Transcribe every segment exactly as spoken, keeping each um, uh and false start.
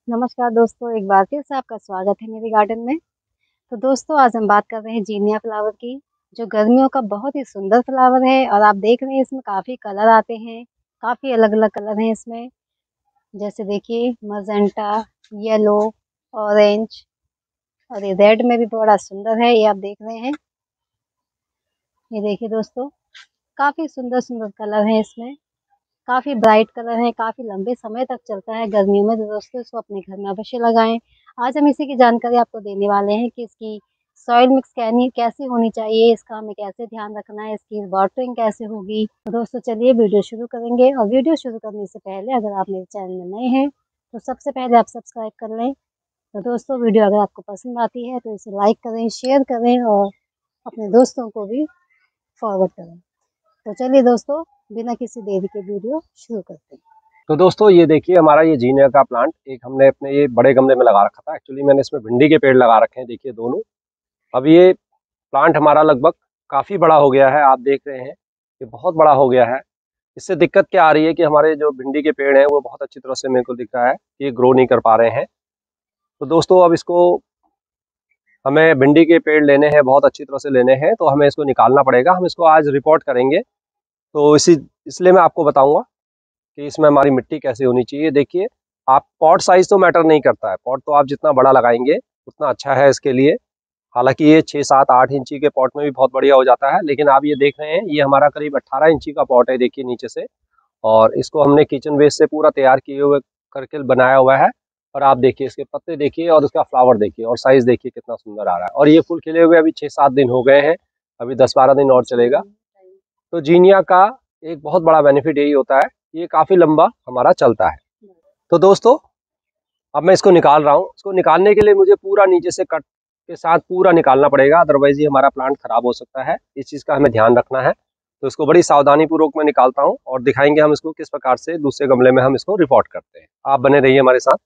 नमस्कार दोस्तों, एक बार फिर से आपका स्वागत है मेरे गार्डन में। तो दोस्तों, आज हम बात कर रहे हैं जीनिया फ्लावर की, जो गर्मियों का बहुत ही सुंदर फ्लावर है। और आप देख रहे हैं इसमें काफ़ी कलर आते हैं, काफ़ी अलग-अलग कलर हैं इसमें। जैसे देखिए मजेंटा, येलो, ऑरेंज और ये रेड में भी बड़ा सुंदर है, ये आप देख रहे हैं। ये देखिए दोस्तों, काफ़ी सुंदर-सुंदर कलर हैं इसमें, काफ़ी ब्राइट कलर है, काफ़ी लंबे समय तक चलता है गर्मियों में। तो दोस्तों इसको अपने घर में अवश्य लगाएं। आज हम इसी की जानकारी आपको देने वाले हैं कि इसकी सॉइल मिक्स कैनी कैसी होनी चाहिए, इसका हमें कैसे ध्यान रखना है, इसकी वाटरिंग कैसे होगी। तो दोस्तों चलिए वीडियो शुरू करेंगे। और वीडियो शुरू करने से पहले अगर आप मेरे चैनल में नए हैं तो सबसे पहले आप सब्सक्राइब कर लें। तो दोस्तों वीडियो अगर आपको पसंद आती है तो इसे लाइक करें, शेयर करें और अपने दोस्तों को भी फॉरवर्ड करें। तो चलिए दोस्तों, बिना किसी देरी के वीडियो शुरू करते हैं। तो दोस्तों ये देखिए हमारा ये जीनिया का प्लांट एक हमने अपने ये बड़े गमले में लगा रखा था। एक्चुअली मैंने इसमें भिंडी के पेड़ लगा रखे हैं, देखिए दोनों। अब ये प्लांट हमारा लगभग काफ़ी बड़ा हो गया है, आप देख रहे हैं ये बहुत बड़ा हो गया है। इससे दिक्कत क्या आ रही है कि हमारे जो भिंडी के पेड़ हैं वो बहुत अच्छी तरह से मेरे को दिख रहा है कि ये ग्रो नहीं कर पा रहे हैं। तो दोस्तों अब इसको हमें भिंडी के पेड़ लेने हैं, बहुत अच्छी तरह से लेने हैं, तो हमें इसको निकालना पड़ेगा। हम इसको आज रिपोर्ट करेंगे, तो इसी इसलिए मैं आपको बताऊँगा कि इसमें हमारी मिट्टी कैसी होनी चाहिए। देखिए आप पॉट साइज तो मैटर नहीं करता है, पॉट तो आप जितना बड़ा लगाएंगे उतना अच्छा है इसके लिए। हालांकि ये छः सात आठ इंची के पॉट में भी बहुत बढ़िया हो जाता है, लेकिन आप ये देख रहे हैं ये हमारा करीब अट्ठारह इंची का पॉट है, देखिए नीचे से। और इसको हमने किचन वेस्ट से पूरा तैयार किए हुए करके बनाया हुआ है। और आप देखिए इसके पत्ते देखिए और उसका फ्लावर देखिए और साइज देखिए कितना सुंदर आ रहा है। और ये फूल खिले हुए अभी छः सात दिन हो गए हैं, अभी दस बारह दिन और चलेगा। तो जीनिया का एक बहुत बड़ा बेनिफिट यही होता है, ये काफ़ी लंबा हमारा चलता है। तो दोस्तों अब मैं इसको निकाल रहा हूँ। इसको निकालने के लिए मुझे पूरा नीचे से कट के साथ पूरा निकालना पड़ेगा, अदरवाइज ये हमारा प्लांट खराब हो सकता है। इस चीज़ का हमें ध्यान रखना है। तो इसको बड़ी सावधानी पूर्वक मैं निकालता हूँ और दिखाएंगे हम इसको किस प्रकार से दूसरे गमले में हम इसको रिपोर्ट करते हैं। आप बने रहिए हमारे साथ।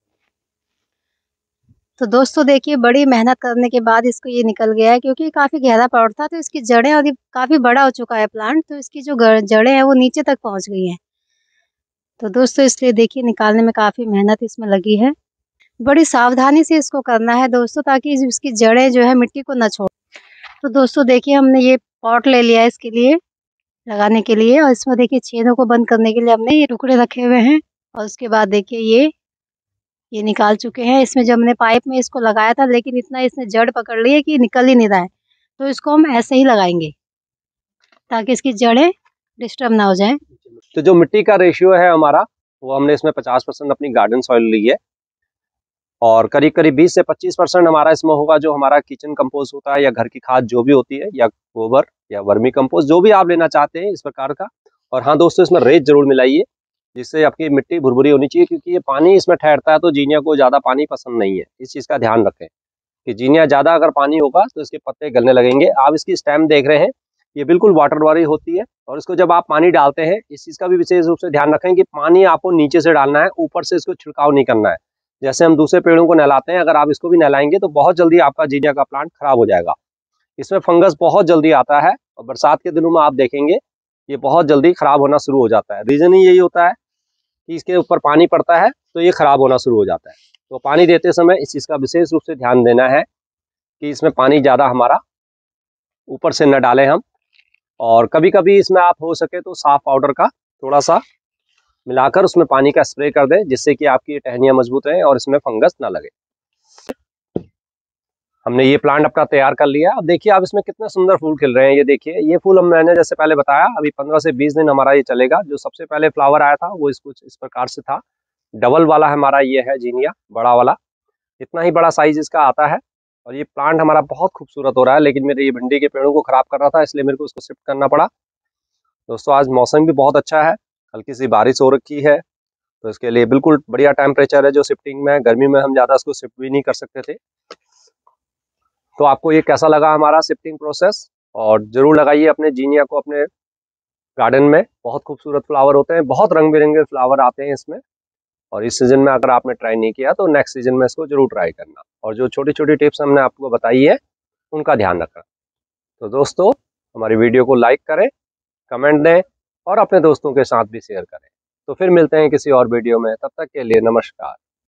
तो दोस्तों देखिए, बड़ी मेहनत करने के बाद इसको ये निकल गया है, क्योंकि काफ़ी गहरा पॉट था। तो इसकी जड़ें और ये काफ़ी बड़ा हो चुका है प्लांट, तो इसकी जो जड़ें हैं वो नीचे तक पहुंच गई हैं। तो दोस्तों इसलिए देखिए निकालने में काफ़ी मेहनत इसमें लगी है। बड़ी सावधानी से इसको करना है दोस्तों, ताकि इसकी जड़ें जो है मिट्टी को न छोड़। तो दोस्तों देखिए, हमने ये पॉट ले लिया है इसके लिए लगाने के लिए। और इसमें देखिए छेदों को बंद करने के लिए हमने ये टुकड़े रखे हुए हैं। और उसके बाद देखिए ये ये निकाल चुके हैं। इसमें जब हमने पाइप में इसको लगाया था, लेकिन इतना इसने जड़ पकड़ ली है कि निकल ही नहीं रहा है। तो इसको हम ऐसे ही लगाएंगे ताकि इसकी जड़ें डिस्टर्ब ना हो जाएं। तो जो मिट्टी का रेशियो है हमारा, वो हमने इसमें पचास परसेंट अपनी गार्डन सॉइल ली है और करीब करीब बीस से पच्चीस परसेंट हमारा इसमें होगा जो हमारा किचन कंपोस्ट होता है या घर की खाद जो भी होती है, या गोबर या वर्मी कंपोस्ट, जो भी आप लेना चाहते हैं इस प्रकार का। और हाँ दोस्तों, इसमें रेत जरूर मिलाइए, जिससे आपकी मिट्टी भुरभुरी होनी चाहिए, क्योंकि ये पानी इसमें ठहरता है तो जीनिया को ज़्यादा पानी पसंद नहीं है। इस चीज़ का ध्यान रखें कि जीनिया ज़्यादा अगर पानी होगा तो इसके पत्ते गलने लगेंगे। आप इसकी स्टेम देख रहे हैं, ये बिल्कुल वाटर वाली होती है। और इसको जब आप पानी डालते हैं, इस चीज़ का भी विशेष रूप से ध्यान रखें कि पानी आपको नीचे से डालना है, ऊपर से इसको छिड़काव नहीं करना है। जैसे हम दूसरे पेड़ों को नहलाते हैं, अगर आप इसको भी नहलाएंगे तो बहुत जल्दी आपका जीनिया का प्लांट खराब हो जाएगा। इसमें फंगस बहुत जल्दी आता है और बरसात के दिनों में आप देखेंगे ये बहुत जल्दी खराब होना शुरू हो जाता है। रीज़न ही यही होता है कि इसके ऊपर पानी पड़ता है तो ये खराब होना शुरू हो जाता है। तो पानी देते समय इस चीज़ का विशेष रूप से ध्यान देना है कि इसमें पानी ज़्यादा हमारा ऊपर से न डालें हम। और कभी कभी इसमें आप हो सके तो साफ पाउडर का थोड़ा सा मिलाकर उसमें पानी का स्प्रे कर दें, जिससे कि आपकी टहनियाँ मजबूत रहें और इसमें फंगस ना लगे। हमने ये प्लांट अपना तैयार कर लिया। अब देखिए आप इसमें कितने सुंदर फूल खिल रहे हैं। ये देखिए ये फूल हम मैंने जैसे पहले बताया अभी पंद्रह से बीस दिन हमारा ये चलेगा। जो सबसे पहले फ्लावर आया था वो इस कुछ इस प्रकार से था, डबल वाला हमारा ये है जीनिया, बड़ा वाला, इतना ही बड़ा साइज इसका आता है। और ये प्लांट हमारा बहुत खूबसूरत हो रहा है, लेकिन मेरे ये भिंडी के पेड़ों को खराब कर रहा था, इसलिए मेरे को इसको शिफ्ट करना पड़ा। दोस्तों आज मौसम भी बहुत अच्छा है, हल्की सी बारिश हो रखी है, तो इसके लिए बिल्कुल बढ़िया टेम्परेचर है जो शिफ्टिंग में। गर्मी में हम ज़्यादा इसको शिफ्ट भी नहीं कर सकते थे। तो आपको ये कैसा लगा हमारा शिफ्टिंग प्रोसेस, और ज़रूर लगाइए अपने जीनिया को अपने गार्डन में। बहुत खूबसूरत फ्लावर होते हैं, बहुत रंग बिरंगे फ्लावर आते हैं इसमें। और इस सीज़न में अगर आपने ट्राई नहीं किया तो नेक्स्ट सीज़न में इसको जरूर ट्राई करना। और जो छोटी छोटी टिप्स हमने आपको बताई है उनका ध्यान रखना। तो दोस्तों हमारी वीडियो को लाइक करें, कमेंट दें और अपने दोस्तों के साथ भी शेयर करें। तो फिर मिलते हैं किसी और वीडियो में, तब तक के लिए नमस्कार।